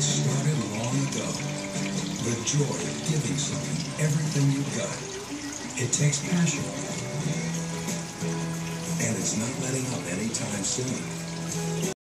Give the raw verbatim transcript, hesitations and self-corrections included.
started long ago. The joy of giving someone everything you've got. It takes passion. And it's not letting up anytime soon.